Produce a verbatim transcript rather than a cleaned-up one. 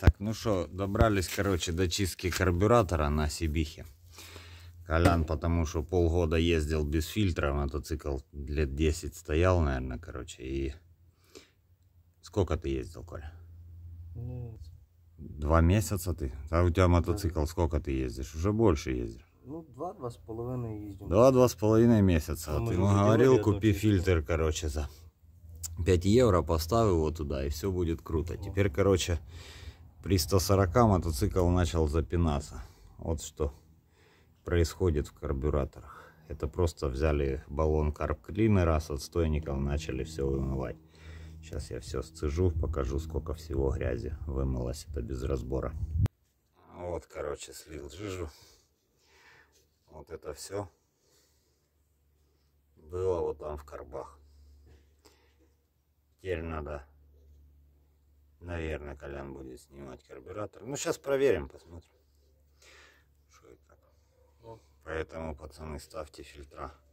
Так, ну что, добрались, короче, до чистки карбюратора на Сибихе. Колян, потому что полгода ездил без фильтра, мотоцикл лет десять стоял, наверное, короче, и... Сколько ты ездил, Коля? Ну, Два месяца ты? А у тебя мотоцикл да. Сколько ты ездишь? Уже больше ездишь. Ну, два-два с половиной ездим. Два-два с половиной месяца. Ну, Вот мы ему же уже говорил, делали одну купи чистку. фильтр, короче, за пять евро, поставь его туда, и все будет круто. Ага. Теперь, короче, при ста сорока мотоцикл начал запинаться. Вот что происходит в карбюраторах. Это просто взяли баллон карб-клинера с отстойником, начали все вымывать. Сейчас я все сцежу, покажу, сколько всего грязи вымылось это без разбора. Вот, короче, слил жижу. Вот это все было вот там в карбах. Теперь надо, наверное, Колян будет снимать карбюратор. Ну, сейчас проверим, посмотрим, что и как. Поэтому, пацаны, ставьте фильтра.